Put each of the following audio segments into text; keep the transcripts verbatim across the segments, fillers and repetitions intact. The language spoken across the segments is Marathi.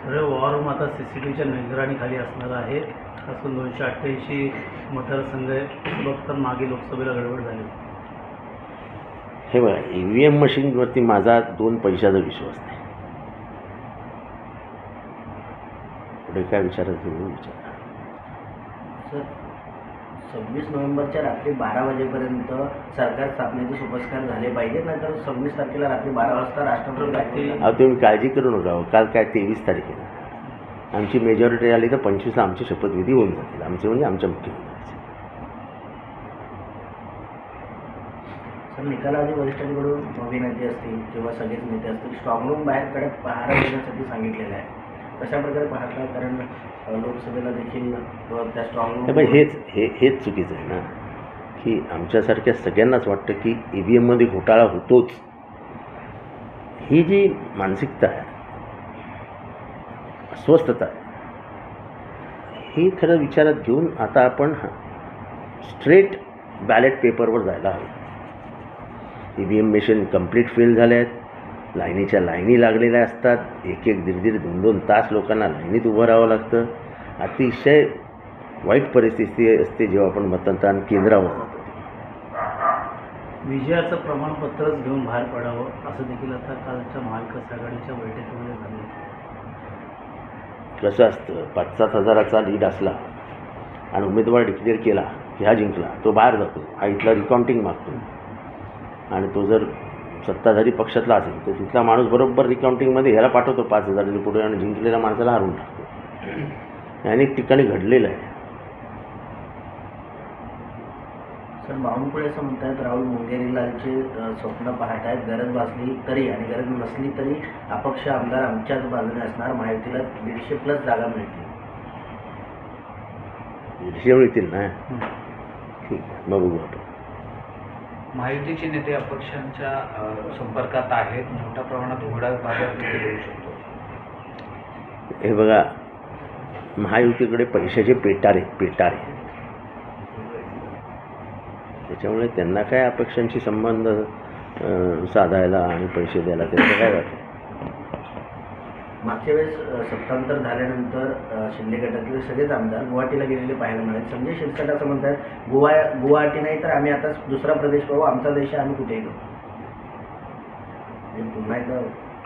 तर वॉर रूम आता सी सी टी व्हीच्या निगराणीखाली असणार आहे. खास करून दोनशे अठ्ठ्याऐंशी मतदारसंघ आहे. बघता मागे लोकसभेला गडबड झाली. हे बघा, ई व्ही एम मशीनवरती माझा दोन पैशाचा विश्वास नाही. पुढे काय विचारायचं म्हणून विचार. सर, सव्वीस नोव्हेंबरच्या रात्री बारा वाजेपर्यंत सरकार स्थापनेचे सोपस्कार झाले पाहिजेत, नंतर सव्वीस तारखेला रात्री बारा वाजता राष्ट्रपती. अहो तुम्ही काळजी करू नका. काल काय तेवीस तारखेला आमची मेजॉरिटी आली तर पंचवीसला आमची शपथविधी होऊन जातील. आमचे म्हणजे आमच्या मुख्यमंत्र्यांचे. सर, निकालाआधी वरिष्ठांकडून विनंती असतील किंवा सगळेच नेते असतील स्ट्रॉंग रूम बाहेर कडे पहारा देण्यासाठी सांगितलेलं आहे. कशा प्रकारे पाहता, कारण लोकसभेला देखील त्या स्ट्रॉंग रूम हेच हे हेच चुकीचं आहे ना, की आमच्यासारख्या सगळ्यांनाच वाटतं की ई व्ही एममध्ये घोटाळा होतोच. ही जी मानसिकता आहे, अस्वस्थता आहे, ही खरं विचारात घेऊन आता आपण स्ट्रेट बॅलेट पेपरवर जायला हवं. E V M machine complete fail झाले आहेत. लाईनीच्या लाईनी लागलेल्या असतात. एक एक दीड दीड दोन दोन तास लोकांना लाईनीत उभं राहावं लागतं. अतिशय वाईट परिस्थिती असते जेव्हा आपण मतदान केंद्रावर जातो. विजयाचं प्रमाणपत्रच घेऊन बाहेर पडावं असं देखील आता कालच्या महाविकास आघाडीच्या बैठकीमध्ये झालं. कसं असतं, पाच सात हजाराचा लीड असला आणि उमेदवार डिक्लेअर केला की हा जिंकला, तो बाहेर जातो. हा इथला रिकाउंटिंग मागतो आणि तो जर सत्ताधारी पक्षातला असेल तर तिथला माणूस बरोबर रिकाउंटिंगमध्ये ह्याला पाठवतो पाच हजारांनी पुढे आणि जिंकलेल्या माणसाला हरवून टाकतो. अनेक ठिकाणी घडलेलं आहे. सर, बावनकुळे असं म्हणतात राहुल मुंगेरीलालचे स्वप्न पाहत आहेत. गरज भासली तरी आणि गरज नसली तरी अपक्ष आमदार आमच्याच बाजूने असणार. महायुतीला दीडशे प्लस जागा मिळतील. दीडशे मिळतील ना, ठीक आहे, मग बघू आपण. महायुतीचे नेते अपक्षांच्या संपर्कात आहेत. मोठ्या प्रमाणात उघडा बाजार देखील होऊ शकतो. हे बघा, महायुतीकडे पैशाचे पेटारे पेटारे त्याच्यामुळे त्यांना काय अपक्षांशी संबंध साधायला आणि पैसे द्यायला त्यांचं काय वाटतं. मागच्या वेळेस सत्तांतर झाल्यानंतर शिंदे गटातले सगळेच आमदार गुवाहाटीला गेलेले पाहायला मिळाले. संजय शिरसाट असं म्हणतात गुवा गुवाहाटी नाही तर आम्ही आता दुसरा प्रदेश पाहू, आमचा देश आम्ही कुठेही जाऊ. पुन्हा एकदा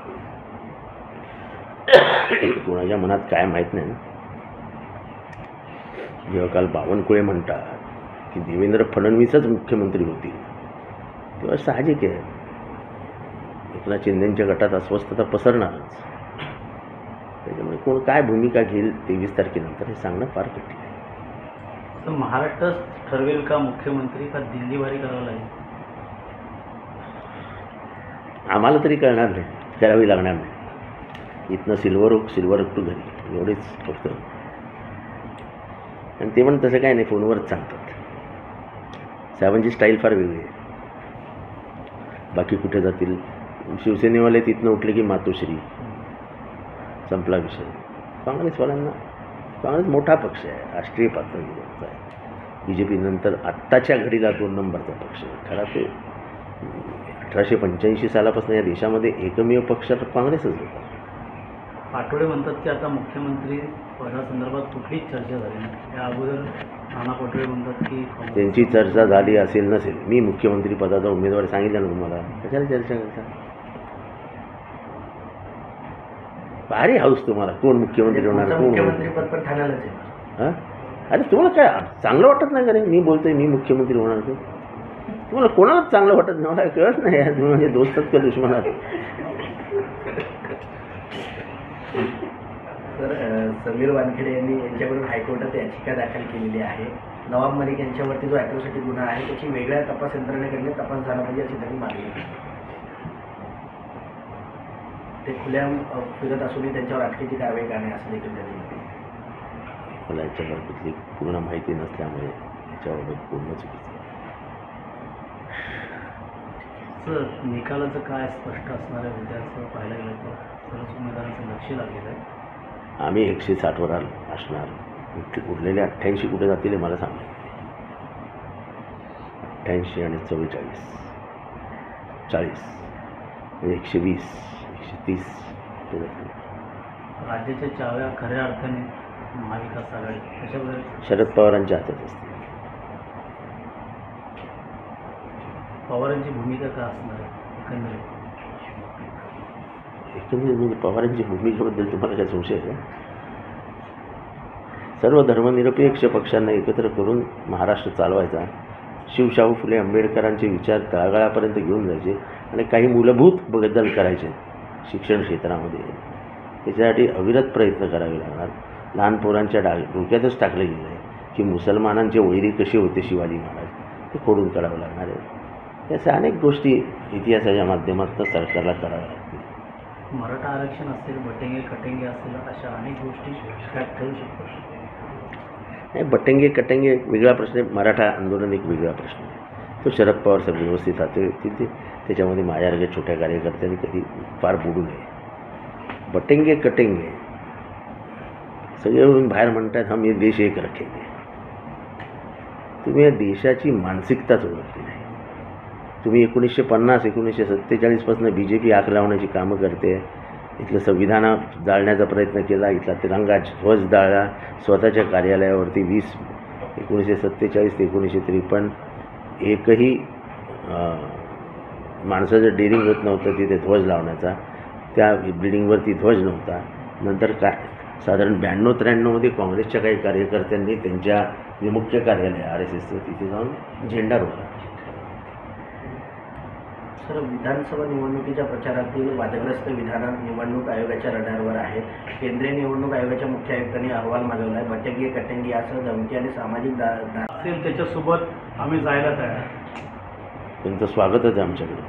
कोणाच्या मनात काय माहीत नाही ना. जेव्हा काल बावनकुळे म्हणतात की देवेंद्र फडणवीसच मुख्यमंत्री होतील तेव्हा साहजिक आहे एकनाथ शिंदेंच्या गटात अस्वस्थता पसरणारच. त्याच्यामुळे कोण काय भूमिका घेईल तेवीस तारखेनंतर हे सांगणं फार कठीण आहे. तर महाराष्ट्र ठरवेल का मुख्यमंत्री का दिल्लीवारी करावं लागेल? आम्हाला तरी कळणार नाही, करावी लागणार नाही. इथनं Silver Oak Silver Oak to घरी एवढेच फक्त. आणि ते पण तसं काय नाही, फोनवरच सांगतात. साहेबांची स्टाईल फार वेगळी आहे. बाकी कुठे जातील, शिवसेनेवाले तिथनं उठले की मातोश्री, संपला विषय. काँग्रेसवाल्यांना, काँग्रेस मोठा पक्ष आहे, राष्ट्रीय पातळीवरचा आहे. बी जे पी नंतर आत्ताच्या घडीला दोन नंबरचा पक्ष आहे. खरा ते अठराशे पंच्याऐंशी सालापासून या देशामध्ये एकमेव पक्ष काँग्रेसच होता. पाटोळे म्हणतात की आता मुख्यमंत्री पदासंदर्भात कुठलीच चर्चा झाली नाही. या अगोदर नाना पाटोळे म्हणतात की त्यांची चर्चा झाली असेल नसेल, मी मुख्यमंत्री पदाचा उमेदवार सांगितलं ना तुम्हाला, कशाला चर्चा करता. भारी हाऊस तुम्हाला, कोण मुख्यमंत्री होणार, कोण मुख्यमंत्रीपद पण ठाण्यालाच आहे. हां, अरे तुम्हाला काय चांगलं वाटत नाही का रे मी बोलतोय मी मुख्यमंत्री होणार ते? तुम्हाला कोणालाच चांगलं वाटत नाही, मला कळत नाही यार. तुम्ही म्हणजे दोस्तात का दुश्मनात? तर समीर वानखेडे यांनी यांच्याकडून हायकोर्टात याचिका दाखल केलेली आहे. नवाब मलिक यांच्यावरती जो ॲट्रॉसिटी गुन्हा आहे त्याची वेगळ्या तपास यंत्रणेकडे तपास झाला पाहिजे अशी त्यांनी मागणी केली. ते खुल्या फिरत असूनही त्यांच्यावर अटकेची कारवाई का नाही असं देखील त्यांनी म्हटलं. मला याच्याबाबतीतली पूर्ण माहिती नसल्यामुळे याच्याबाबत पूर्ण चुकीचं. सर, निकालाचं काय स्पष्ट असणार आहे उद्याचं पाहायला गेलं तर सर्वच उमेदवारांचं लक्ष लागलेलं आहे. आम्ही एकशे साठवर आलो असणार. उरलेले अठ्ठ्याऐंशी कुठे जातील हे मला सांगा. अठ्ठ्याऐंशी आणि चव्वेचाळीस चाळीस म्हणजे एकशे वीस एकशे तीस कुठे जातील. राज्याच्या चाव्या खऱ्या अर्थाने महाविकास आघाडी त्याच्याबद्दल शरद पवारांच्या हातात असते. पवारांची भूमिका का असणार आहे एकंदरीत? एकंदरीत म्हणजे पवारांची भूमिकेबद्दल तुम्हाला काय संशय आहे का? सर्व धर्मनिरपेक्ष पक्षांना एकत्र करून महाराष्ट्र चालवायचा, शिवशाहू फुले आंबेडकरांचे विचार तळागाळापर्यंत घेऊन जायचे आणि काही मूलभूत बदल करायचे शिक्षण क्षेत्रामध्ये. त्याच्यासाठी अविरत प्रयत्न करावे लागणार. लहान पोरांच्या डा डोक्यातच टाकलं गेलं आहे की मुसलमानांचे वैरी कसे होते शिवाजी महाराज, ते खोडून काढावं लागणार आहे. याच्या अनेक गोष्टी इतिहासाच्या माध्यमातून सरकारला कराव्या लागतील. मराठा आरक्षण असेल, बटेंगे कटेंगे असेल, अशा अनेक गोष्टी त्यात ठरू शकतात. नाही, बटेंगे कटेंगे एक वेगळा प्रश्न आहे, मराठा आंदोलन एक वेगळा प्रश्न आहे. तो शरद पवार साहेब व्यवस्थित हाते ते त्याच्यामध्ये माझ्यासारख्या छोट्या कार्यकर्त्यांनी कधी फार बुडू नये. बटेंगे कटेंगे सगळे येऊन बाहेर म्हणतात हम ये देश एक रखेंगे. तुम्ही या देशाची मानसिकताच ओळखली नाही. तुम्ही एकोणीसशे पन्नास एकोणीसशे सत्तेचाळीसपासून बी जे पी आग लावण्याची कामं करते. इथलं संविधान जाळण्याचा प्रयत्न केला, इथला तिरंगा ध्वज जाळला, स्वतःच्या कार्यालयावरती वीस एकोणीसशे सत्तेचाळीस ते एकोणीसशे त्रेपन्न एकही माणसाचं डेअरिंग होत नव्हतं तिथे ध्वज लावण्याचा. त्या बिल्डिंगवरती ध्वज नव्हता. नंतर काय साधारण ब्याण्णव त्र्याण्णवमध्ये काँग्रेसच्या काही कार्यकर्त्यांनी त्यांच्या जे मुख्य कार्यालय आर एस एसचं तिथे जाऊन झेंडा रोवला. सर, विधानसभा निवडणुकीच्या प्रचारातील वादग्रस्त विधानं निवडणूक आयोगाच्या रडारवर आहेत. केंद्रीय निवडणूक आयोगाच्या मुख्य आयुक्तांनी अहवाल मागवला आहे. बटेंगे कटेंगे यासह धमकी आणि सामाजिक दा दा असेल त्याच्यासोबत आम्ही जायला तयार आहे. त्यांचं स्वागतच आहे आमच्याकडे.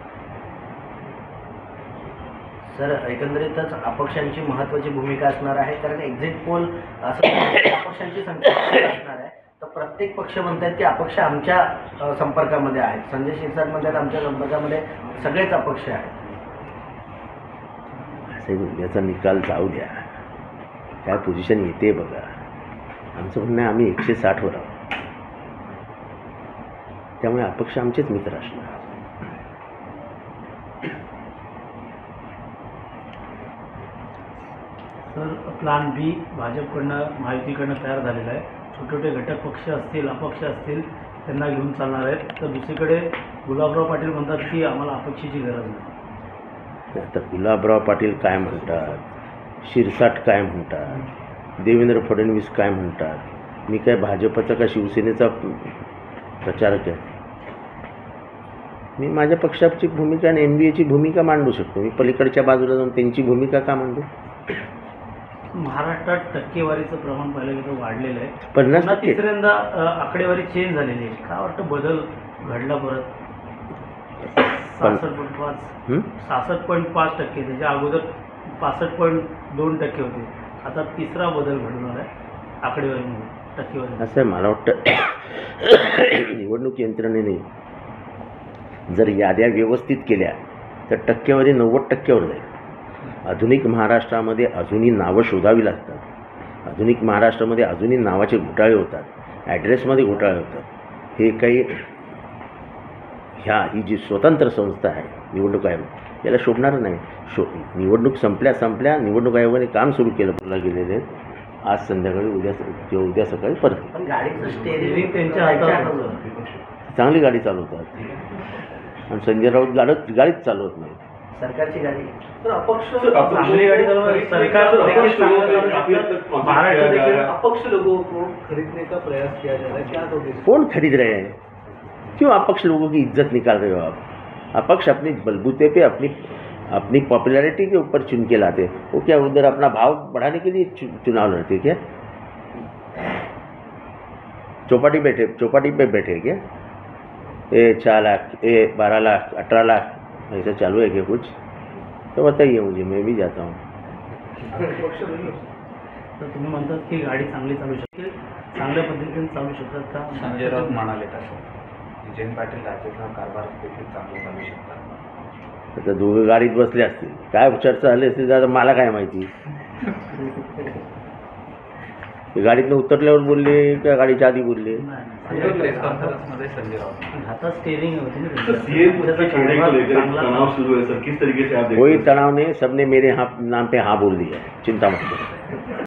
सर, एकंदरीतच अपक्षांची महत्त्वाची भूमिका असणार आहे, कारण एक्झिट पोल असं अपक्षांची संख्या असणार आहे. तर प्रत्येक पक्ष म्हणतात की अपक्ष आमच्या अ, संपर्कामध्ये आहेत. संजय शिरसाट म्हणतात आमच्या संपर्कामध्ये सगळेच अपक्ष आहेत. असं याचा निकाल जाऊ द्या, काय पोझिशन येते बघा. आमचं म्हणणं आहे आम्ही एकशे साठवर आहोत, त्यामुळे अपक्ष आमचेच मित्र असणार. तर प्लान बी भाजपकडनं महायुतीकडनं तयार झालेला आहे. छोटे छोटे घटक पक्ष असतील, अपक्ष असतील, त्यांना घेऊन चालणार आहेत. तर दुसरीकडे गुलाबराव पाटील म्हणतात की आम्हाला अपक्षाची गरज नाही. आता गुलाबराव पाटील काय म्हणतात, शिरसाट काय म्हणतात, देवेंद्र फडणवीस काय म्हणतात, मी काय भाजपचा का शिवसेनेचा प्रचारक आहे? मी माझ्या पक्षाची भूमिका आणि एन डी एची भूमिका मांडू शकतो. मी पलीकडच्या बाजूला जाऊन त्यांची भूमिका का मांडू? महाराष्ट्रात टक्केवारीचं प्रमाण पाहिलं की वाढलेलं आहे. पन्नास पुन्हा टक्के तिसऱ्यांदा अ, आकडेवारी चेंज झालेली आहे. काय वाटतं बदल घडला परत? सहासष्ट पॉईंट पाच हं? सहासष्ट पॉईंट पाच टक्के त्याच्या अगोदर पासष्ट पॉईंट दोन टक्के होते. आता तिसरा बदल घडून आला आहे आकडेवारीमध्ये, टक्केवारी. असं आहे, मला वाटतं निवडणूक यंत्रणेने जर याद्या व्यवस्थित केल्या तर टक्केवारी नव्वद टक्क्यावर जाईल. आधुनिक महाराष्ट्रामध्ये अजूनही नावं शोधावी लागतात. आधुनिक महाराष्ट्रामध्ये अजूनही नावाचे घोटाळे होतात, ॲड्रेसमध्ये घोटाळे होतात. हे काही ह्या ही जी स्वतंत्र संस्था आहे निवडणूक आयोग, याला शोभणार नाही. शो निवडणूक संपल्या संपल्या निवडणूक आयोगाने काम सुरू केलं पुन्हा गेलेले आज संध्याकाळी उद्या किंवा उद्या सकाळी परत. पण गाडीचं स्टेअरिंग स्टेअरिंग त्यांच्या हातात होतं. चांगली गाडी चालवतात आणि संजय राऊत गाडत गाडीच चालवत नाही. सरकारची गाडी. तर अपक्ष चांगली गाडी चालवणार. सरकार देखील चांगलं चालवू शकतं. महाराष्ट्र देखील अपक्ष लोगों को खरीदने का प्रयास किया जा रहा है, क्या दोगे? कौन खरीद रहे हैं? क्यों अपक्ष लोगों की इज्जत निकाल रहे हो आप? अपक्ष अपनी बलबूते पे अपनी अपनी पॉपुलैरिटी के ऊपर चुन के लाते, वो क्या उधर अपना भाव बढ़ाने के लिए चु, चुनाव लड़ते क्या? चौपाटी बैठे चौपाटी पे बैठे क्या? ए चार लाख ए बारह लाख अठारह लाख ऐसा चालू है क्या कुछ? तो बताइए मुझे, मैं भी जाता हूँ. तर तुम्ही म्हणतात की गाडी चांगली चालू शकते, चांगल्या पद्धतीने चालू शकतात का? संजय राऊत म्हणाले तसं जयंत पाटील राज्याचा कारभार देखील चांगला चालू शकतात. आता दोघं गाडीत बसले असतील, काय चर्चा झाली असतील दादा मला काय माहिती. गाडीतनं उतरल्यावर बोलले का गाडीच्या आधी बोलले? प्रेस कॉन्फ्रेंसमध्ये संजय राऊत हातात स्टेरिंग होती ना तो सीएम के त्याचा चेहरे को लेकर एक चांगला तनाव शुरू है सर, किस तरीके से आप देखते कोई हैं? तनाव नहीं, सबने मेरे हाँ नाम पे हाँ बोल दिया है, चिंता मत करो।